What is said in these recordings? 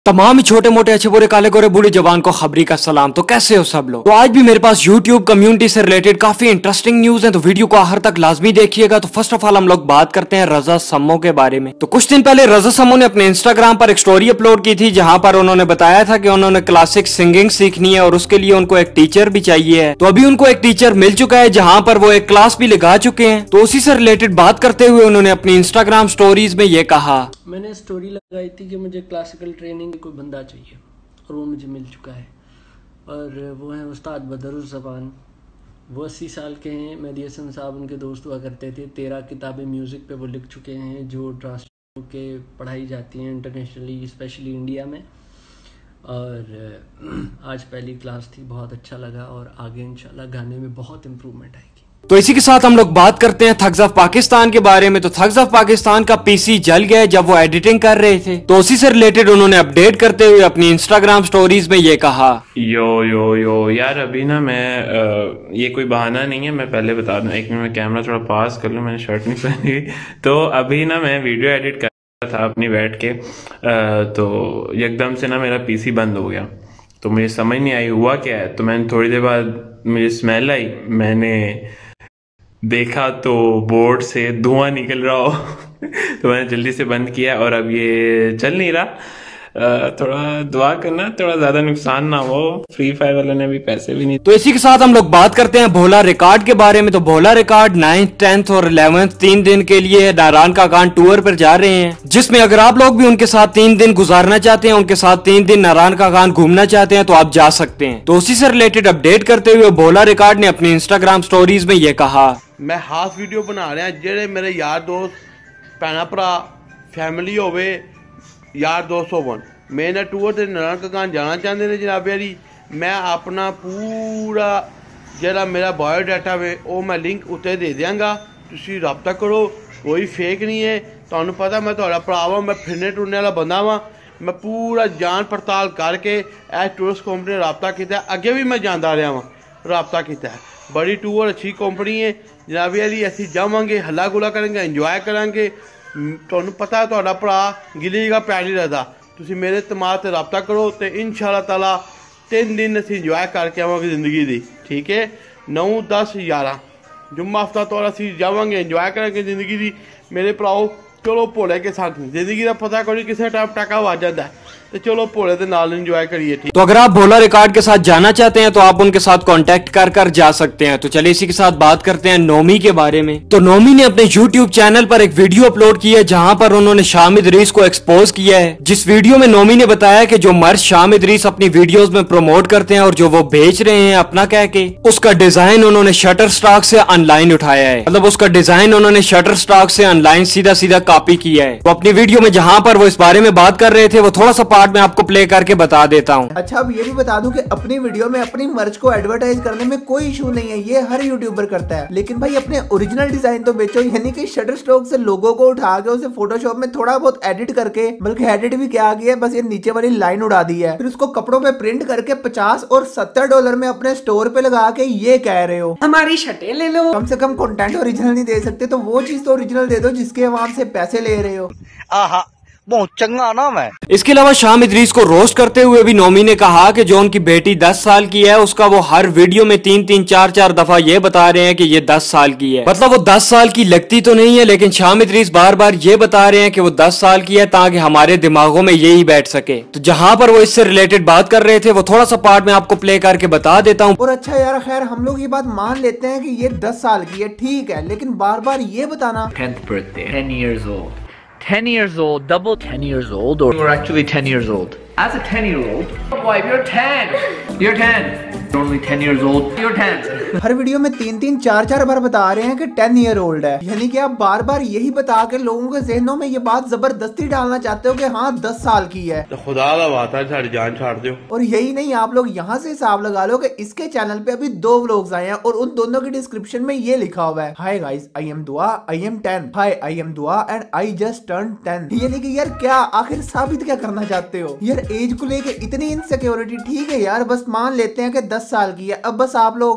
तमाम ही छोटे मोटे अच्छे बुरे काले गोरे बूढ़े जवान को खबरी का सलाम। तो कैसे हो सब लोग। तो आज भी मेरे पास YouTube कम्युनिटी से रिलेटेड काफी इंटरेस्टिंग न्यूज है, तो वीडियो को आखिर तक लाजमी देखिएगा। तो फर्स्ट ऑफ ऑल हम लोग बात करते हैं रजा सम्मो के बारे में। तो कुछ दिन पहले रजा सम्मो ने अपने इंस्टाग्राम पर एक स्टोरी अपलोड की थी, जहां पर उन्होंने बताया था कि उन्होंने क्लासिक सिंगिंग सीखनी है और उसके लिए उनको एक टीचर भी चाहिए है। तो अभी उनको एक टीचर मिल चुका है, जहाँ पर वो एक क्लास भी लगा चुके हैं। तो उसी से रिलेटेड बात करते हुए उन्होंने अपनी इंस्टाग्राम स्टोरीज में ये कहा, मैंने स्टोरी लगाई थी कि मुझे क्लासिकल ट्रेनिंग कोई बंदा चाहिए और वो मुझे मिल चुका है, और वो है उस्ताद बदरुज़्ज़मान। वो 80 साल के हैं। मेहदी हसन साहब उनके दोस्त हुआ करते थे। 13 किताबें म्यूज़िक पे वो लिख चुके हैं, जो ट्रांसलेट के पढ़ाई जाती हैं इंटरनेशनली, स्पेशली इंडिया में। और आज पहली क्लास थी, बहुत अच्छा लगा, और आगे इंशाल्लाह गाने में बहुत इम्प्रूवमेंट आएगी। तो इसी के साथ हम लोग बात करते हैं थग्स ऑफ पाकिस्तान के बारे में। तो थग्स ऑफ पाकिस्तान का पीसी जल गया जब वो एडिटिंग कर रहे थे। तो उसी से रिलेटेड उन्होंने अपडेट करते हुए अपनी इंस्टाग्राम स्टोरीज में ये कहा, यो यार, अभी ना मैं ये कोई बहाना नहीं है, मैं पहले बता दूं। एक मिनट में कैमरा थोड़ा पास कर लूं, मैंने शर्ट नहीं पहनी। तो अभी ना मैं वीडियो एडिट कर रहा था अपनी बैठ के, तो एकदम से ना मेरा पीसी बंद हो गया। तो मुझे समझ नहीं आई हुआ क्या है। तो मैंने थोड़ी देर बाद मुझे स्मेल आई, मैंने देखा तो बोर्ड से धुआं निकल रहा हो। तो मैंने जल्दी से बंद किया और अब ये चल नहीं रहा। थोड़ा दुआ करना, थोड़ा ज्यादा नुकसान ना हो। फ्री फायर वालों ने भी पैसे भी नहीं। तो इसी के साथ हम लोग बात करते हैं भोला रिकॉर्ड के बारे में। तो भोला रिकॉर्ड 9th 10th और 11th 3 दिन के लिए नारायण का कान टूर पर जा रहे हैं, जिसमें अगर आप लोग भी उनके साथ 3 दिन गुजारना चाहते हैं, उनके साथ 3 दिन नारायण का कान घूमना चाहते हैं, तो आप जा सकते हैं। तो उसी से रिलेटेड अपडेट करते हुए भोला रिकॉर्ड ने अपनी इंस्टाग्राम स्टोरीज में ये कहा, मैं खास वीडियो बना रहा जेड़े मेरे यार दोस्त भैन भरा फैमिली होवे यार दोस्त होवन मेरे टूर से नारायण का कान जाना चाहते हैं जनाब यारी। मैं अपना पूरा जरा मेरा बायोडाटा वे वो मैं लिंक उत्ते दे देंगा, तुसी रब्ता करो। कोई फेक नहीं है, तुहानू पता मैं तुहाड़ा भरा वां, मैं फिरने टुरने वाला बंदा वां। मैं पूरा जान पड़ताल करके टूरिस्ट कंपनी रब्ता किया, अगे भी मैं जाता रहा वां, रब्ता किया। बड़ी टूर अच्छी कंपनी है जनाब यारी। असी जावांगे, हल्ला गुला करेंगे, इंजॉय करांगे। तुहानू पता तुहाड़ा भरा गिली का पैर नहीं रखता। तुसी मेरे तमाम से रब्ता करो तो इंशाअल्लाह ताला 3 दिन असी इंजॉय करके आवांगे जिंदगी दी। ठीक है, 9 10 11 जुम्मा हफ्ता तो असी जावांगे, इंजॉय करेंगे जिंदगी दी मेरे भराओ। चलो भोले के साथ जिंदगी का पता करो किसी टाइम टाका आ जाता है, तो चलो भोले के नाल इंजॉय करिए। ठीक, तो अगर आप भोला रिकॉर्ड के साथ जाना चाहते हैं तो आप उनके साथ कांटेक्ट कर जा सकते हैं। तो चलिए इसी के साथ बात करते हैं नोमी के बारे में। तो नोमी ने अपने YouTube चैनल पर एक वीडियो अपलोड की है, जहां पर उन्होंने शाम इदरीस को एक्सपोज किया है। जिस वीडियो में नोमी ने बताया कि जो मर्ज शाम इदरीस अपनी वीडियोस में प्रमोट करते हैं और जो वो बेच रहे हैं अपना कह के, उसका डिजाइन उन्होंने शटर स्टॉक से ऑनलाइन उठाया है। मतलब उसका डिजाइन उन्होंने शटर स्टॉक से ऑनलाइन सीधा सीधा कॉपी किया है। तो अपनी वीडियो में जहां पर वो इस बारे में बात कर रहे थे, वो थोड़ा सा पार्ट में आपको प्ले करके बता देता हूँ। अच्छा, अब ये भी बता दूं कि अपनी वीडियो में अपनी मर्च को एडवर्टाइज करने में कोई इशू नहीं है, ये हर यूट्यूबर करता है। लेकिन भाई अपने ओरिजिनल डिजाइन तो बेचो, यानी कि शटर स्ट्रोक से लोगो को उठा के उसे फोटोशॉप में थोड़ा बहुत एडिट करके, बल्कि एडिट भी क्या किया है, बस ये नीचे वाली लाइन उड़ा दी है, फिर उसको कपड़ों पे प्रिंट करके 50 और 70 डॉलर में अपने स्टोर पे लगा के ये कह रहे हो हमारी शर्टें ले लो। कम से कम कंटेंट ओरिजिनल नहीं दे सकते तो वो चीज तो ओरिजिनल दे दो जिसके वहां से पैसे ले रहे हो। आहा, बहुत चंगा नाम है। इसके अलावा शाम इदरीस को रोस्ट करते हुए भी नोमी ने कहा कि जो उनकी बेटी 10 साल की है, उसका वो हर वीडियो में 3 4 दफा ये बता रहे हैं कि ये 10 साल की है। मतलब वो 10 साल की लगती तो नहीं है, लेकिन शाम इदरीस बार बार ये बता रहे हैं कि वो 10 साल की है, ताकि हमारे दिमागों में यही बैठ सके। तो जहां पर वो इससे रिलेटेड बात कर रहे थे, वो थोड़ा सा पार्ट में आपको प्ले करके बता देता हूँ। और अच्छा यार, खैर हम लोग ये बात मान लेते हैं कि ये 10 साल की है, ठीक है, लेकिन बार बार ये बताना 10th birthday, 10 years old. 10 years old, double 10 years old, or you're actually 10 years old. As a 10-year-old, wife, you're 10. You're 10. You're only 10 years old. You're 10. हर वीडियो में 3 4 बार बता रहे हैं कि 10 ईयर ओल्ड है, यानी कि आप बार बार यही बता के लोगों के जहनों में ये बात जबरदस्ती डालना चाहते हो कि हाँ 10 साल की है। तो खुदा का वास्ता सारी जान छाड़ दो। और यही नहीं, आप लोग यहाँ से हिसाब लगा लो कि इसके चैनल पे अभी 2 व्लॉग्स आए हैं और उन दोनों की डिस्क्रिप्शन में ये लिखा हुआ है, hi guys, I am Dua, I am 10, hi I am Dua and I just turn 10। यानी कि यार क्या आखिर साबित क्या करना चाहते हो यार? एज को लेके इतनी इनसिक्योरिटी, ठीक है यार, बस मान लेते हैं कि 10 साल की है। अब बस आप लोग अपना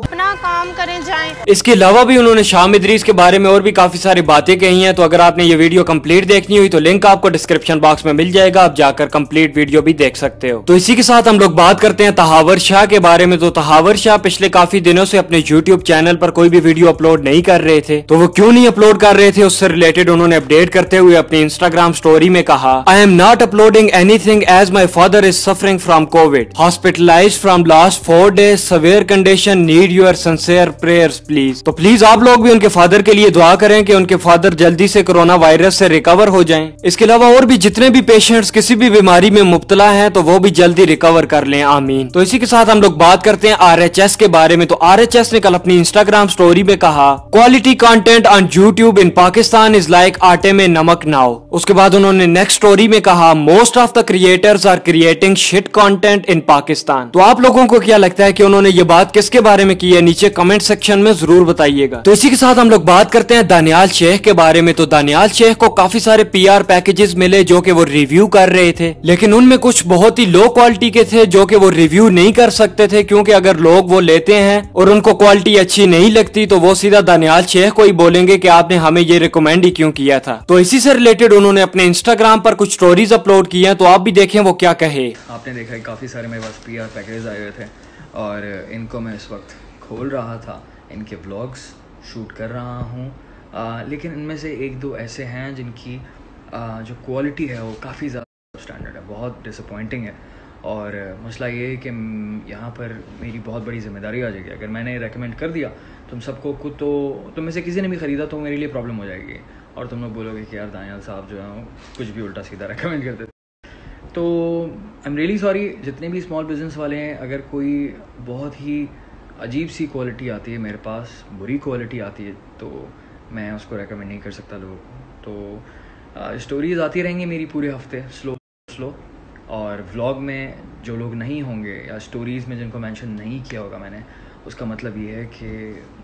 काम करें जाएं। इसके अलावा भी उन्होंने शामिद इदरीस के बारे में और भी काफी सारी बातें कही हैं। तो अगर आपने ये वीडियो कंप्लीट देखनी हुई तो लिंक आपको डिस्क्रिप्शन बॉक्स में मिल जाएगा, आप जाकर कंप्लीट वीडियो भी देख सकते हो। तो इसी के साथ हम लोग बात करते हैं तहावर शाह के बारे में। तो तहावर शाह पिछले काफी दिनों से अपने यूट्यूब चैनल पर कोई भी वीडियो अपलोड नहीं कर रहे थे। तो वो क्यों नहीं अपलोड कर रहे थे, उससे रिलेटेड उन्होंने अपडेट करते हुए अपनी इंस्टाग्राम स्टोरी में कहा, I am not uploading anything as my father is suffering from Covid, hospitalised from last 4 days, severe condition, need your sincere prayers please। तो प्लीज आप लोग भी उनके फादर के लिए दुआ करें कि उनके फादर जल्दी से कोरोना वायरस से रिकवर हो जाएं। इसके अलावा और भी जितने भी पेशेंट्स किसी भी बीमारी में मुब्तला हैं तो वो भी जल्दी रिकवर कर लें, आमीन। तो इसी के साथ हम लोग बात करते हैं RHS के बारे में। तो RHS ने कल अपनी इंस्टाग्राम स्टोरी में कहा, quality content on YouTube in Pakistan is like आटे में नमक नाउ। उसके बाद उन्होंने नेक्स्ट स्टोरी में कहा, most of the creators are creating shit content in Pakistan. तो आप लोगों को क्या लगता है कि उन्होंने ये बात किसके बारे में की है, नीचे कमेंट सेक्शन में जरूर बताइएगा। तो इसी के साथ हम लोग बात करते हैं दानियाल शेख के बारे में। तो दानियाल शेख को काफी सारे PR पैकेजेस मिले जो कि वो रिव्यू कर रहे थे, लेकिन उनमें कुछ बहुत ही लो क्वालिटी के थे जो कि वो रिव्यू नहीं कर सकते थे, क्योंकि अगर लोग वो लेते हैं और उनको क्वालिटी अच्छी नहीं लगती तो वो सीधा दानियाल शेख को ही बोलेंगे कि आपने हमें ये रिकमेंड ही क्यों किया था। तो इसी से रिलेटेड उन्होंने अपने इंस्टाग्राम पर कुछ स्टोरीज अपलोड की हैं, तो आप भी देखें वो क्या कहे। आपने देखा है काफ़ी सारे मेरे पास PR पैकेज आए हुए थे और इनको मैं इस वक्त खोल रहा था, इनके व्लॉग्स शूट कर रहा हूँ, लेकिन इनमें से 1-2 ऐसे हैं जिनकी जो क्वालिटी है वो काफ़ी ज़्यादा स्टैंडर्ड है, बहुत डिसअपॉइंटिंग है। और मसला ये है कि यहाँ पर मेरी बहुत बड़ी जिम्मेदारी आ जाएगी। अगर मैंने रेकमेंड कर दिया तुम सबको तो तुम में से किसी ने भी ख़रीदा तो मेरे लिए प्रॉब्लम हो जाएगी और तुम लोग बोलोगे कि यार दानियाल साहब जो है कुछ भी उल्टा सीधा रेकमेंड करते। तो आई एम रियली सॉरी, जितने भी स्मॉल बिजनेस वाले हैं, अगर कोई बहुत ही अजीब सी क्वालिटी आती है मेरे पास, बुरी क्वालिटी आती है, तो मैं उसको रेकमेंड नहीं कर सकता लोगों को। तो स्टोरीज़ आती रहेंगी मेरी पूरे हफ्ते स्लो, और व्लॉग में जो लोग नहीं होंगे या स्टोरीज़ में जिनको मेंशन नहीं किया होगा मैंने, उसका मतलब ये है कि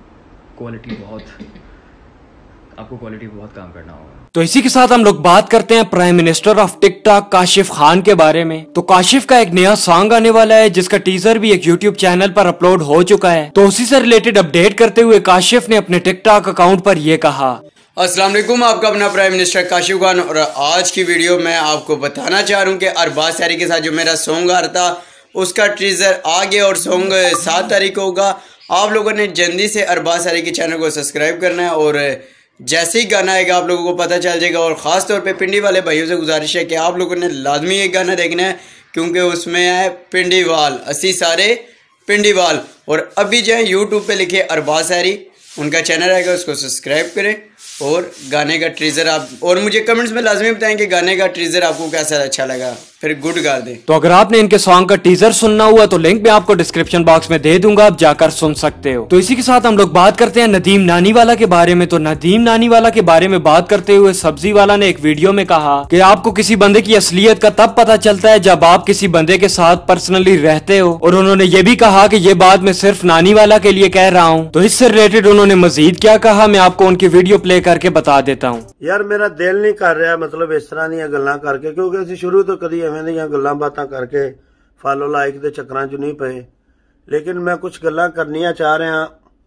आपको क्वालिटी बहुत काम करना होगा। तो इसी के साथ हम लोग बात करते हैं prime minister of TikTok Kashif Khan के बारे में। तो काशिफ का एक नया सॉन्ग आने वाला है जिसका टीजर भी एक यूट्यूब चैनल पर अपलोड हो चुका है। तो उसी से रिलेटेड अपडेट करते हुए काशिफ ने अपने टिकटॉक अकाउंट पर यह कहा, अस्सलाम वालेकुम, आपका अपना प्राइम मिनिस्टर काशिफ खान, और आज की वीडियो में आपको बताना चाह रहा हूँ कि अरबाज सैरी के साथ जो मेरा सॉन्ग आ रहा था उसका टीजर आ गया और सॉन्ग 7 तारीख को होगा। आप लोगों ने जल्दी से अरबाज सैरी के चैनल को सब्सक्राइब करना है और जैसे ही गाना आएगा आप लोगों को पता चल जाएगा। और ख़ास तौर पे पिंडी वाले भाइयों से गुजारिश है कि आप लोगों ने लाजमी ये गाना देखना है, क्योंकि उसमें है पिंडी वाल, 80 सारे पिंडी वाल। और अभी जाए यूट्यूब पे लिखे अरबाज सैरी, उनका चैनल आएगा, उसको सब्सक्राइब करें और गाने का टीजर आप और मुझे कमेंट्स में लाजमी बताएं कि गाने का टीजर आपको कैसा अच्छा लगा, फिर गुड कर दें। तो अगर आपने इनके सॉन्ग का टीजर सुनना हुआ तो लिंक मैं आपको डिस्क्रिप्शन बॉक्स में दे दूंगा, आप जाकर सुन सकते हो। तो इसी के साथ हम लोग बात करते हैं नदीम नानीवाला के बारे में। तो नदीम नानीवाला के बारे में बात करते हुए सब्जी वाला ने एक वीडियो में कहा कि आपको किसी बंदे की असलियत का तब पता चलता है जब आप किसी बंदे के साथ पर्सनली रहते हो। और उन्होंने ये भी कहा कि ये बात मैं सिर्फ नानीवाला के लिए कह रहा हूँ। तो इससे रिलेटेड उन्होंने मजीद क्या कहा मैं आपको उनकी वीडियो प्ले करके बता देता हूँ। यार मेरा दिल नहीं कर रहा मतलब इस तरह ਦੀਆਂ ਗੱਲਾਂ करके, क्योंकि ਅਸੀਂ शुरू तो कभी ਐਵੇਂ ਦੀਆਂ ਗੱਲਾਂ बातां करके फॉलो लाइक ਦੇ ਚੱਕਰਾਂ 'ਚ नहीं ਪਏ। लेकिन मैं कुछ ਗੱਲਾਂ ਕਰਨੀਆਂ ਚਾਹ ਰਿਹਾ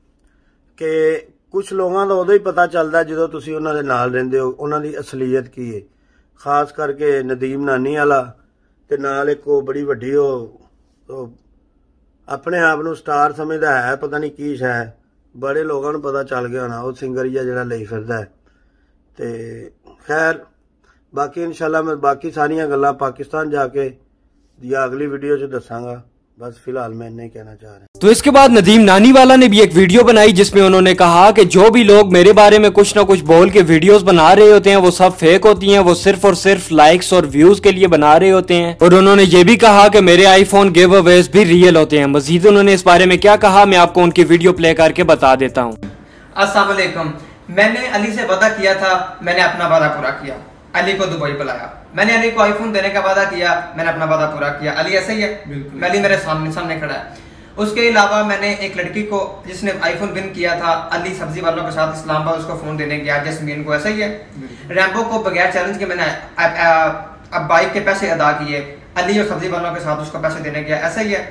कि कुछ लोगों ਦਾ ਉਦੋਂ ਹੀ ਪਤਾ ਚੱਲਦਾ ਜਦੋਂ ਤੁਸੀਂ ਉਹਨਾਂ ਦੇ ਨਾਲ ਰਹਿੰਦੇ ਹੋ ਉਹਨਾਂ ਦੀ ਅਸਲੀਅਤ ਕੀ ਹੈ। ਖਾਸ ਕਰਕੇ ਨਦੀਮ ਨਾਨੀ ਵਾਲਾ ਤੇ ਨਾਲ ਇੱਕ ਉਹ ਬੜੀ ਵੱਡੀ ਉਹ ਆਪਣੇ ਆਪ ਨੂੰ ਸਟਾਰ ਸਮਝਦਾ ਹੈ, ਪਤਾ ਨਹੀਂ ਕੀ ਹੈ, बड़े लोगों को पता चल गया होना वो सिंगर ही है ਲਈ ਫਿਰਦਾ है। ਤੇ खैर बाकी इंशाल्लाह मैं बाकी सारिया गल्लां पाकिस्तान जाके या अगली वीडियो च दसांगा। बस फिलहाल मैं नहीं कहना चाह रहा। तो इसके बाद नदीम नानीवाला ने भी एक वीडियो बनाई जिसमें उन्होंने कहा कि जो भी लोग मेरे बारे में कुछ ना कुछ बोल के वीडियोस बना रहे होते हैं वो सब फेक होती हैं, वो सिर्फ और सिर्फ लाइक्स और व्यूज के लिए बना रहे होते हैं। और उन्होंने ये भी कहा कि मेरे आईफोन गिव अवेज भी रियल होते हैं। मजीद उन्होंने इस बारे में क्या कहा मैं आपको उनकी वीडियो प्ले करके बता देता हूँ। अस्सलाम वालेकुम, मैंने अली से वादा किया था, मैंने अपना वादा पूरा किया, अली को दुबई बुलाया। मैंने अली को आईफोन देने का वादा किया, मैंने अपना वादा पूरा किया। अली ऐसे ही है, अली मेरे सामने खड़ा है। उसके अलावा मैंने एक लड़की को जिसने आईफोन विन किया था, अली सब्जी वालों के साथ इस्लामाबाद उसको फोन देने गया, जैस्मीन को ऐसा ही है। रैम्बो को बगैर चैलेंज के मैंने अब बाइक के पैसे अदा किए, अली और सब्जी वालों के साथ उसको पैसे देने गया, ऐसा ही है।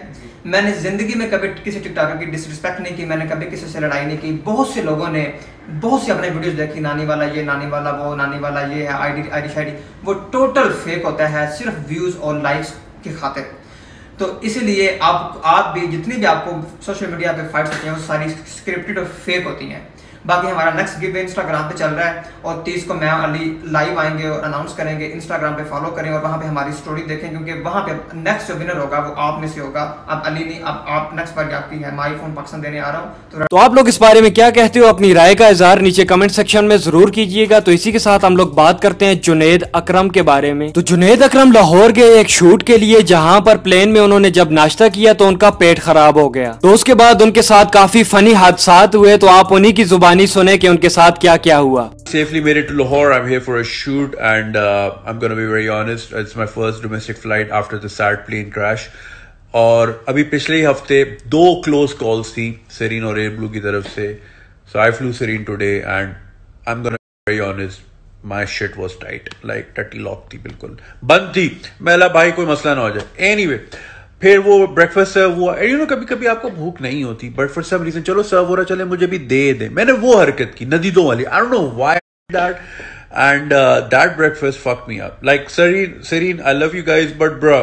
मैंने ज़िंदगी में कभी किसी टिकटॉकर की डिसरिस्पेक्ट नहीं की, मैंने कभी किसी से लड़ाई नहीं की। बहुत से लोगों ने बहुत सी अपने वीडियोस देखी, नानी वाला ये, नानी वाला वो, नानी वाला ये है, आईडी शाइडी, वो टोटल फेक होता है सिर्फ व्यूज़ और लाइक्स की खातिर। तो इसीलिए आप भी जितनी भी आपको सोशल मीडिया पे फाइट्स होती हैं वो सारी स्क्रिप्टेड और फेक होती हैं। बाकी हमारा नेक्स्ट गिव इंस्टाग्राम पे चल रहा है और 30 को मैं अली लाइव आएंगे और अनाउंस करेंगे। इंस्टाग्राम पे फॉलो करें और वहाँ पे हमारी स्टोरी देखें, क्योंकि वहाँ पे नेक्स्ट जो विनर होगा वो आप में से होगा। अब अली नहीं, अब आप नेक्स्ट बार आपकी है, मैं आईफोन पाकिस्तान देने आ रहा हूँ। तो आप लोग इस बारे में क्या कहते हो? अपनी राय का इजहार नीचे कमेंट सेक्शन में जरूर कीजिएगा। तो इसी के साथ हम लोग बात करते हैं जुनैद अकरम के बारे में। तो जुनैद अकरम लाहौर गए एक शूट के लिए, जहाँ पर प्लेन में उन्होंने जब नाश्ता किया तो उनका पेट खराब हो गया। तो उसके बाद उनके साथ काफी फनी हादसात हुए। तो आप उन्हीं की जुबानी सुने कि उनके साथ क्या क्या हुआ। Safely made it to Lahore. I'm here for a shoot and I'm gonna be very honest, it's my first domestic flight after the sad plane crash. और अभी पिछले ही हफ्ते 2 close calls थी Serene और Airblue की तरफ से. So I flew Serene today and I'm gonna be very honest, my shit was tight, like टट्टी लॉक थी, बिल्कुल बंद थी। मैं भाई कोई मसला ना हो जाए। Anyway, फिर वो ब्रेकफास्ट सर्व हुआ। यू नो कभी कभी आपको भूख नहीं होती बट फॉर सम रीजन चलो सर्व हो रहा, चले मुझे भी दे दे। मैंने वो हरकत की नदीदों वाली, I don't know why that, and that breakfast fuck me up. Like Serene, I love you guys but bro,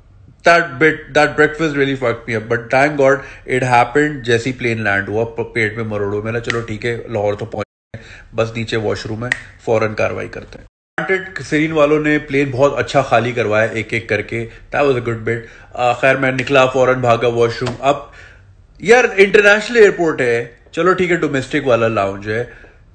that breakfast really fucked me up, but thank God it happened जैसे ही प्लेन लैंड हुआ, पेट में मरोड़ो। मैंने चलो ठीक है लाहौर तो पहुंचे, बस नीचे वॉशरूम है, फौरन कार्रवाई करते हैं। Serene वालों ने प्लेन बहुत अच्छा खाली करवाया एक एक करके, that was a good bit। खैर मैं निकला, फौरन भागा वॉशरूम। अब यार इंटरनेशनल एयरपोर्ट है, चलो ठीक है डोमेस्टिक वाला लाउंज है,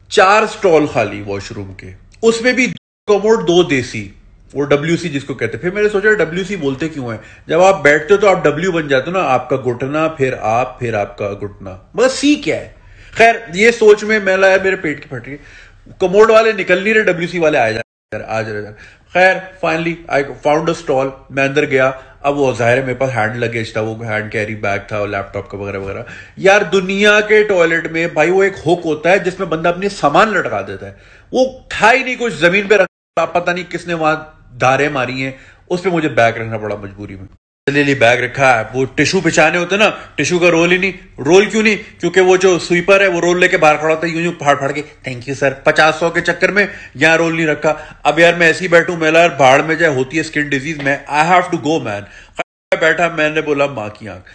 4 स्टॉल खाली वॉशरूम के, उसमें भी कमोड 2 देसी, वो WC जिसको कहते हैं। फिर मैंने सोचा WC बोलते क्यों है, जब आप बैठते हो तो आप W बन जाते हो ना, आपका घुटना फिर आपका घुटना, बस C क्या है। खैर ये सोच में मैं लाया, मेरे पेट की फट रही, कमोड वाले निकल नहीं रहे, WC वाले आ जा। खैर finally I found a stall, मैं अंदर गया। अब वो जाहिर है मेरे पास हैंड लगेज था, वो हैंड कैरी बैग था और लैपटॉप का वगैरह वगैरह। यार दुनिया के टॉयलेट में भाई वो एक हुक होता है जिसमें बंदा अपने सामान लटका देता है, वो था ही नहीं कुछ, जमीन पे रखा, पता नहीं किसने वहां धारे मारी हैं, उस पर मुझे बैग रखना पड़ा मजबूरी में। ले बैग रखा है, वो टिश्यू पिछाने होते ना, टिश्यू का रोल ही नहीं, रोल क्यों नहीं, क्योंकि वो जो स्वीपर है वो रोल लेके बाहर खड़ा होता है, यूं फाड़ के थैंक यू सर 50-100 के चक्कर में यहाँ रोल नहीं रखा। अब यार मैं ऐसे ही बैठूं, मैं यार भाड़ में जाए, होती है स्किन डिजीज, मैं I have to go man. बैठा, मैंने बोला माँ की आंख।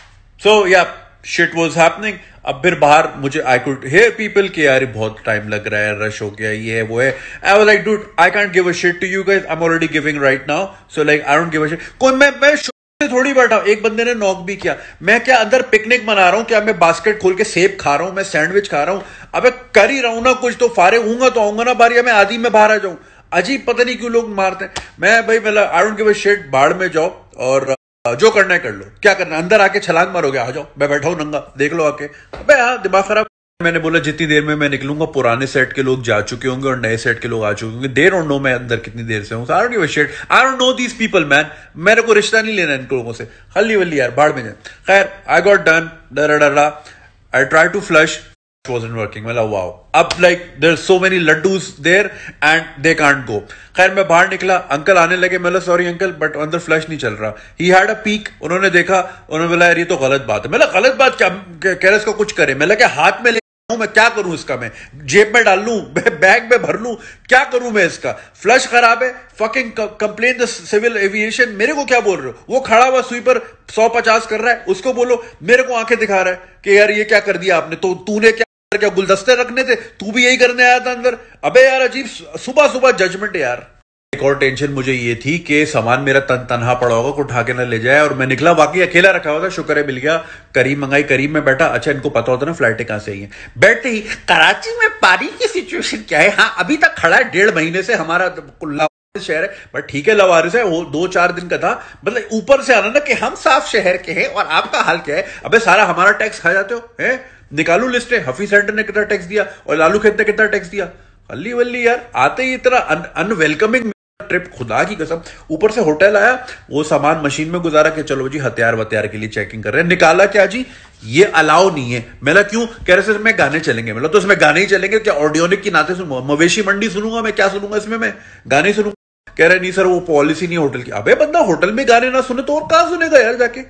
सो या शिट वाज हैपनिंग। अब फिर बाहर मुझे आई कुड हेयर पीपल के यार बहुत टाइम लग रहा है, रश हो गया, ये है वो है। I was like dude I can't give a shit to you guys, I am already giving right now, so like I don't give a shit. कोई मैं थोड़ी बैठा, एक बंदे ने नॉक भी किया, मैं क्या अंदर पिकनिक मना रहा हूं क्या, मैं बास्केट खोल के सेब खा रहा हूं, मैं सैंडविच खा रहा हूं, अबे कर ही रहा हूं ना कुछ, तो फारिग हूंगा तो आऊंगा ना बाहर, या मैं आदि में बाहर आ जाऊं। अजीब पता नहीं क्यों लोग मारते हैं। मैं भाई मतलब I don't give a shit, बाहर में जाओ और जो करना है कर लो, क्या करना है, अंदर आके छलांग मारोगे, आ जाओ, मैं बैठा हूं नंगा, देख लो आके। अबे हाँ दिमाग खराब। मैंने बोला जितनी देर में मैं निकलूंगा पुराने सेट के लोग जा चुके होंगे और नए सेट के लोग आ चुके होंगे, दे डोंट नो मैं अंदर कितनी देर से हूं, I don't give a shit, I don't know these people man, मेरे को रिश्ता नहीं लेना इन लोगों से, हल्ली वल्ली यार बाढ़ में जाए। खैर I got done, I try to flush, wasn't working। मतलब वाओ, अब like there's so many laddus there and they can't go। खैर मैं बाहर निकला, अंकल आने लगे, मतलब सॉरी अंकल बट अंदर फ्लश नहीं चल रहा। he had a peek, उन्होंने देखा, उन्होंने बोला यार ये तो गलत बात है। मतलब गलत बात क्या, कह रहे इसको कुछ करे, मतलब क्या हाथ में ले मैं क्या करूं इसका, मैं जेब में डाल लूं, बैग में भर लूं, क्या करूं मैं इसका, फ्लश खराब है, fucking complain the civil aviation. मेरे को क्या बोल रहे हो, वो खड़ा हुआ स्वीपर 150 कर रहा है, उसको बोलो, मेरे को आंखें दिखा रहा है कि यार ये क्या कर दिया आपने, तो तूने क्या गुलदस्ते रखने थे, तू भी यही करने आया था अंदर। अबे यार अजीब सुबह सुबह जजमेंट है यार। एक और टेंशन मुझे ये थी कि सामान मेरा तनहा पड़ा होगा, कोई उठा के ना ले जाए, और मैं निकला वाकई अकेला रखा हुआ था, शुक्र है मिल गया। करीम मंगाई, करीम में बैठा, अच्छा इनको पता होता ना फ्लाइटें कहां से आई हैं। बैठते ही कराची में पानी की सिचुएशन क्या है, हाँ अभी तक खड़ा है, 1.5 महीने से हमारा शहर है, बट ठीक है लवारिस है, वो 2-4 दिन का था। मतलब ऊपर से आना ना कि हम साफ शहर के हैं और आपका हाल क्या है, अबे सारा हमारा टैक्स खा जाते हो है। निकालू लिस्ट है, हफीज सेंटर ने कितना टैक्स दिया और लालू खेत ने कितना टैक्स दिया, हल्ली वल्ली यार। आते ही इतना अनवेलकमिंग ट्रिप, खुदा की कसम। ऊपर से होटल आया, वो सामान मशीन में गुजारा कि चलो जी हथियार वथियार के लिए चेकिंग कर रहे हैं, निकाला क्या जी ये अलाउ नहीं है। मेरा क्यों कह रहे मैं गाने चलेंगे, मतलब तो इसमें गाने ही चलेंगे क्या, ऑडियोनिक की नाते सुनूंगा, मवेशी मंडी सुनूंगा मैं, क्या सुनूंगा इसमें, मैं गाने सुनूंगा। कह रहे नहीं सर वो पॉलिसी नहीं होटल की। अबे बंदा होटल में गाने ना सुने तो और कहां सुनेगा यार जाके,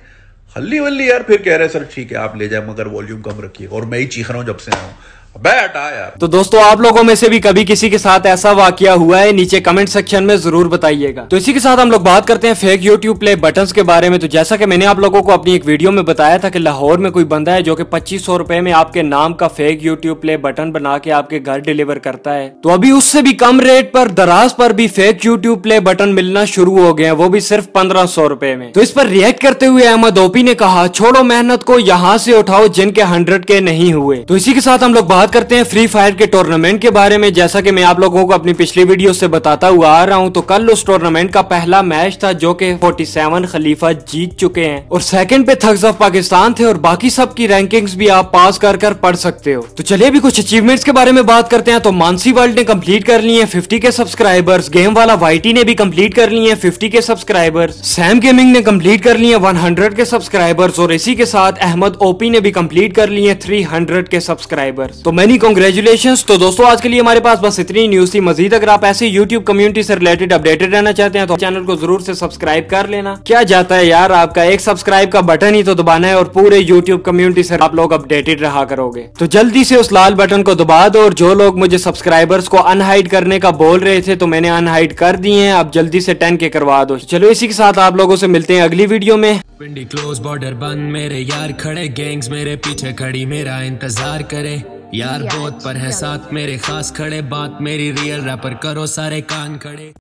हल्ली वल्ली यार, फिर कह रहे सर ठीक है आप ले जाए मगर वॉल्यूम कम रखिए, और मैं ही चीख रहा हूँ जब से आया हूँ। बैठा यार। तो दोस्तों आप लोगों में से भी कभी किसी के साथ ऐसा वाकया हुआ है? नीचे कमेंट सेक्शन में जरूर बताइएगा। तो इसी के साथ हम लोग बात करते हैं फेक यूट्यूब प्ले बटन्स के बारे में। तो जैसा कि मैंने आप लोगों को अपनी एक वीडियो में बताया था कि लाहौर में कोई बंदा है जो कि 2500 रुपए में आपके नाम का फेक यूट्यूब प्ले बटन बना के आपके घर डिलीवर करता है। तो अभी उससे भी कम रेट पर दराज पर भी फेक यूट्यूब प्ले बटन मिलना शुरू हो गए हैं, वो भी सिर्फ 1500 रुपए में। तो इस पर रिएक्ट करते हुए अहमद ओपी ने कहा छोड़ो मेहनत को यहाँ से उठाओ जिनके 100 के नहीं हुए। तो इसी के साथ हम लोग बात करते हैं फ्री फायर के टूर्नामेंट के बारे में। जैसा कि मैं आप लोगों को अपनी पिछली वीडियो से बताता हुआ आ रहा हूं, तो कल उस टूर्नामेंट का पहला मैच था जो कि 47 खलीफा जीत चुके हैं और सेकंड पे थग्स ऑफ पाकिस्तान थे, और बाकी सब की रैंकिंग्स भी आप पास कर कर पढ़ सकते हो। तो चलिए अभी कुछ अचीवमेंट्स के बारे में बात करते हैं। तो मानसी वर्ल्ड ने कंप्लीट कर लिए 50 के सब्सक्राइबर्स, गेम वाला वाईटी ने भी कंप्लीट कर लिए 50 के सब्सक्राइबर्स, सैम गेमिंग ने कंप्लीट कर लिए 100 के सब्सक्राइबर्स, और इसी के साथ अहमद ओपी ने भी कंप्लीट कर लिए 300 के सब्सक्राइबर्स। तो मैनी कांग्रेचुलेशन। तो दोस्तों आज के लिए हमारे पास बस इतनी न्यूज थी। मजीद अगर आप ऐसे YouTube कम्युनिटी से रिलेटेड अपडेटेड रहना चाहते हैं तो चैनल को जरूर से सब्सक्राइब कर लेना। क्या जाता है यार, आपका एक सब्सक्राइब का बटन ही तो दबाना है और पूरे YouTube कम्युनिटी से आप लोग अपडेटेड रहा करोगे। तो जल्दी से उस लाल बटन को दबा दो, और जो लोग मुझे सब्सक्राइबर्स को अनहाइड करने का बोल रहे थे तो मैंने अनहाइड कर दिए हैं, अब जल्दी से 10 के करवा दो। चलो इसी के साथ आप लोगों से मिलते हैं अगली वीडियो में। विंडी क्लोज बॉर्डर बंद, मेरे यार खड़े गैंग्स मेरे पीछे खड़ी मेरा इंतजार करे, यार बहुत पर है साथ मेरे खास खड़े, बात मेरी रियल रैपर करो सारे कान खड़े।